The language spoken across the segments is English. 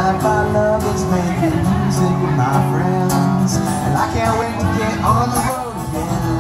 life I love is making music with my friends, and I can't wait to get on the road again.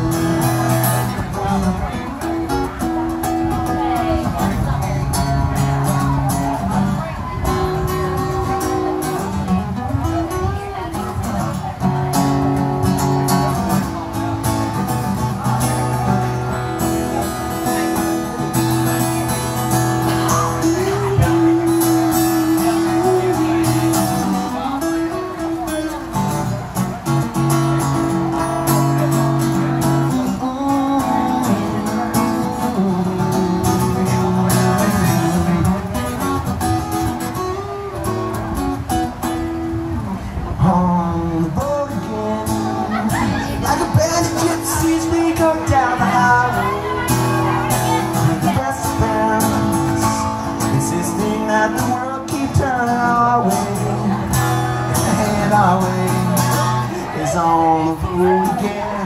On the road again, like a band of gypsies, we go down the highway with the best friends, insisting that the world keep turning our way, and our way is on the road again.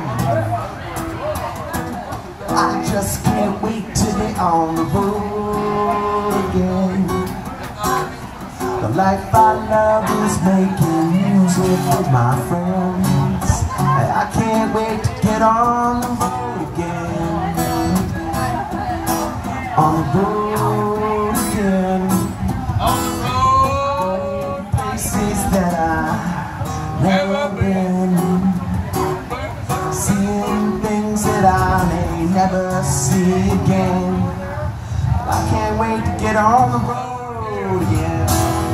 I just can't wait to get on the road again. The life I love is making music with my friends, and I can't wait to get on the road again. On the road again. On the road. Places that I've never been, seeing things that I may never see again. I can't wait to get on the road again.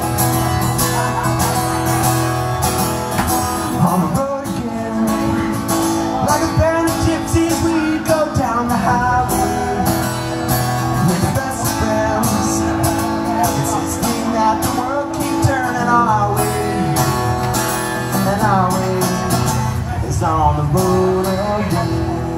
On the road again, like a band of gypsies, we go down the highway with the best friends, insisting that the world keep turning our way, and our way is on the road again.